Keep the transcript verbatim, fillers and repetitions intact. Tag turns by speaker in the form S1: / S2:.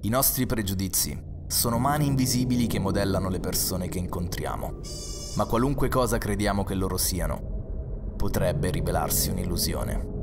S1: I nostri pregiudizi sono mani invisibili che modellano le persone che incontriamo, ma qualunque cosa crediamo che loro siano, potrebbe rivelarsi un'illusione.